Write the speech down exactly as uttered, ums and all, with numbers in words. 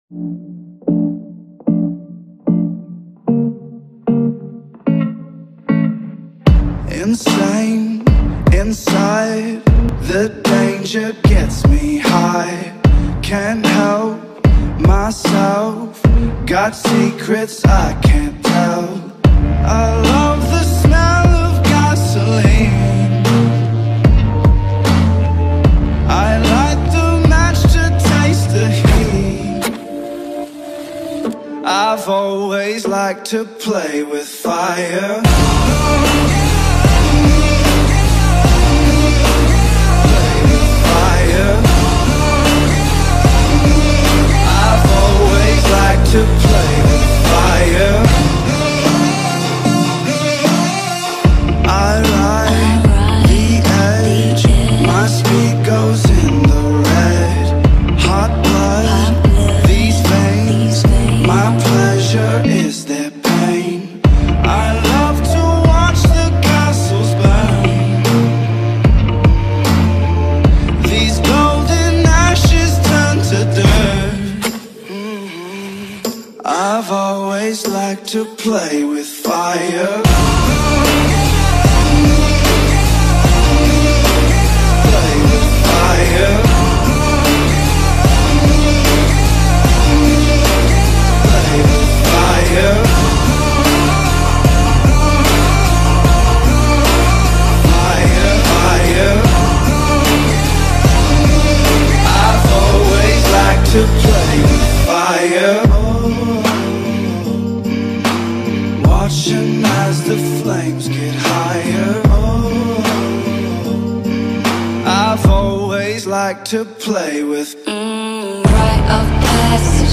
Insane, inside, the danger gets me high. Can't help myself, got secrets I can't tell. I love the smell of gasoline, I light the match to taste the heat. I've always liked to play with fire. To play with fire, I ride the edge, my speed goes in the red. Hot blood, these veins, my pleasure is their pain. I love to watch the castles burn, these golden ashes turn to dirt. I've always liked to play with fire. Play with fire. Play with fire. Fire, fire. I've always liked to play with fire. Watching as the flames get higher. Oh, I've always liked to play with mm, rite of passage.